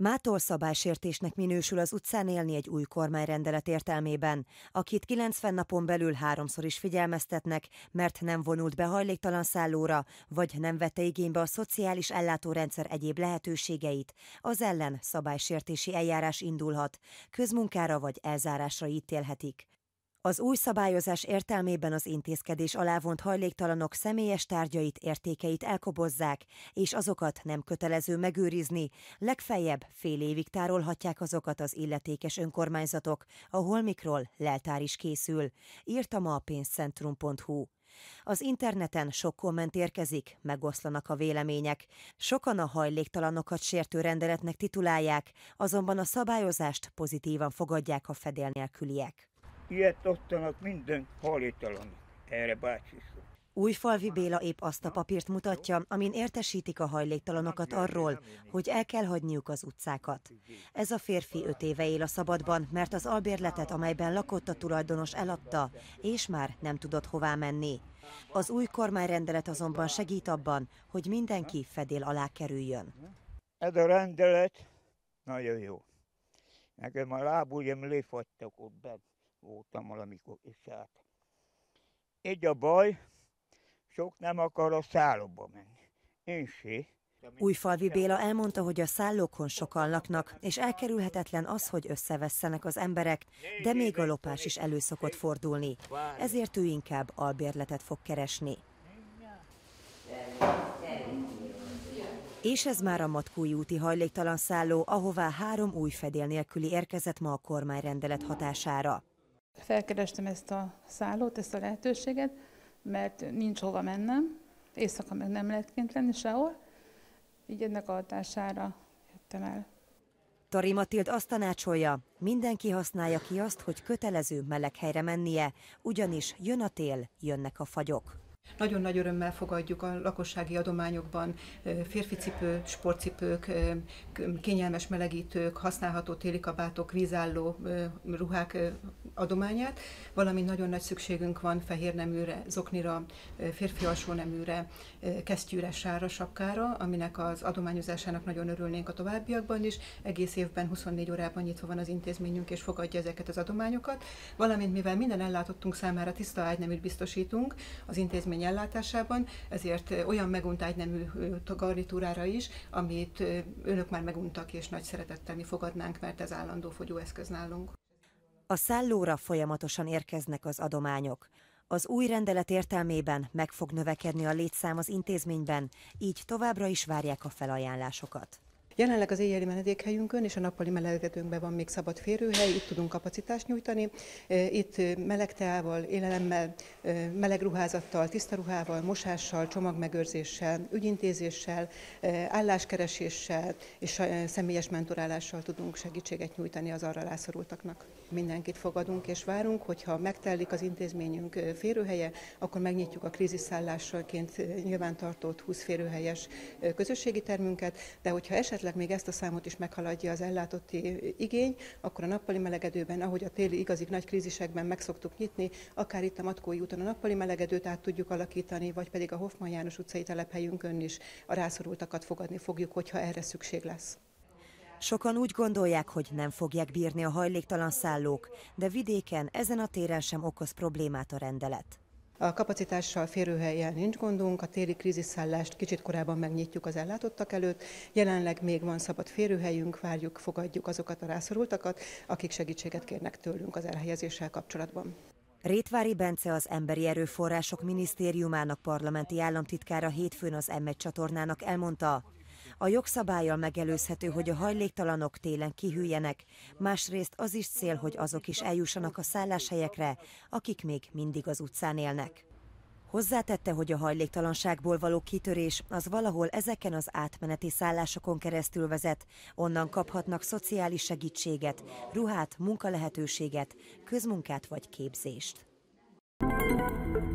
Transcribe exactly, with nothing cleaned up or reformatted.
Mától szabálysértésnek minősül az utcán élni egy új kormányrendelet értelmében, akit kilencven napon belül háromszor is figyelmeztetnek, mert nem vonult be hajléktalan szállóra, vagy nem vette igénybe a szociális ellátórendszer egyéb lehetőségeit, az ellen szabálysértési eljárás indulhat, közmunkára vagy elzárásra ítélhetik. Az új szabályozás értelmében az intézkedés alá vont hajléktalanok személyes tárgyait, értékeit elkobozzák, és azokat nem kötelező megőrizni, legfeljebb fél évig tárolhatják azokat az illetékes önkormányzatok, ahol mikről leltár is készül, írta ma a pénzcentrum pont hu. Az interneten sok komment érkezik, megoszlanak a vélemények. Sokan a hajléktalanokat sértő rendeletnek titulálják, azonban a szabályozást pozitívan fogadják a fedél nélküliek. Ilyet osztanak minden hajléktalan, erre bácsi szó. Újfalvi Béla épp azt a papírt mutatja, amin értesítik a hajléktalanokat arról, hogy el kell hagyniuk az utcákat. Ez a férfi öt éve él a szabadban, mert az albérletet, amelyben lakott a tulajdonos, eladta, és már nem tudott hová menni. Az új kormányrendelet azonban segít abban, hogy mindenki fedél alá kerüljön. Ez a rendelet nagyon jó. Nekem a lábujjam lefagytak ott bent. Voltam valamikor is át. Így a baj, sok nem akar a szállóba menni. Én sé. Újfalvi Béla elmondta, hogy a szállókon sokan laknak, és elkerülhetetlen az, hogy összevesszenek az emberek, de még a lopás is elő szokott fordulni. Ezért ő inkább albérletet fog keresni. És ez már a Matkói úti hajléktalan szálló, ahová három új fedél nélküli érkezett ma a kormányrendelet hatására. Felkerestem ezt a szállót, ezt a lehetőséget, mert nincs hova mennem, éjszaka meg nem lehet kint lenni sehol, így ennek a hatására jöttem el. Tari Matild azt tanácsolja, mindenki használja ki azt, hogy kötelező meleg helyre mennie, ugyanis jön a tél, jönnek a fagyok. Nagyon nagy örömmel fogadjuk a lakossági adományokban férficipő, sportcipők, kényelmes melegítők, használható téli kabátok, vízálló ruhák adományát, valamint nagyon nagy szükségünk van fehér neműre, zoknira, férfi alsó neműre, kesztyűre, sárra sapkára, aminek az adományozásának nagyon örülnénk a továbbiakban is. Egész évben huszonnégy órában nyitva van az intézményünk, és fogadja ezeket az adományokat, valamint mivel minden ellátottunk számára tiszta ágyneműt biztosítunk az intézmény ellátásában, ezért olyan megunt ágynemű garnitúrára is, amit önök már meguntak, és nagy szeretettel mi fogadnánk, mert ez állandó fogyóeszköz nálunk. A szállóra folyamatosan érkeznek az adományok. Az új rendelet értelmében meg fog növekedni a létszám az intézményben, így továbbra is várják a felajánlásokat. Jelenleg az éjjeli menedékhelyünkön és a nappali melegedőnkben van még szabad férőhely, itt tudunk kapacitást nyújtani. Itt meleg teával, élelemmel, meleg ruházattal, tiszta ruhával, mosással, csomagmegőrzéssel, ügyintézéssel, álláskereséssel és személyes mentorálással tudunk segítséget nyújtani az arra rászorultaknak. Mindenkit fogadunk és várunk, hogyha megtellik az intézményünk férőhelye, akkor megnyitjuk a krízisszállásaként nyilvántartott húsz férőhelyes közösségi termünket, de hogyha esetleg még ezt a számot is meghaladja az ellátotti igény, akkor a nappali melegedőben, ahogy a téli igazi nagy krízisekben meg szoktuk nyitni, akár itt a Matkói úton a nappali melegedőt át tudjuk alakítani, vagy pedig a Hoffman János utcai telephelyünkön is a rászorultakat fogadni fogjuk, hogyha erre szükség lesz. Sokan úgy gondolják, hogy nem fogják bírni a hajléktalan szállók, de vidéken ezen a téren sem okoz problémát a rendelet. A kapacitással, férőhelyen nincs gondunk, a téli krízisszállást kicsit korábban megnyitjuk az ellátottak előtt. Jelenleg még van szabad férőhelyünk, várjuk, fogadjuk azokat a rászorultakat, akik segítséget kérnek tőlünk az elhelyezéssel kapcsolatban. Rétvári Bence, az Emberi Erőforrások Minisztériumának parlamenti államtitkára hétfőn az em egy csatornának elmondta, a jogszabállyal megelőzhető, hogy a hajléktalanok télen kihűljenek, másrészt az is cél, hogy azok is eljussanak a szálláshelyekre, akik még mindig az utcán élnek. Hozzátette, hogy a hajléktalanságból való kitörés az valahol ezeken az átmeneti szállásokon keresztül vezet, onnan kaphatnak szociális segítséget, ruhát, munkalehetőséget, közmunkát vagy képzést.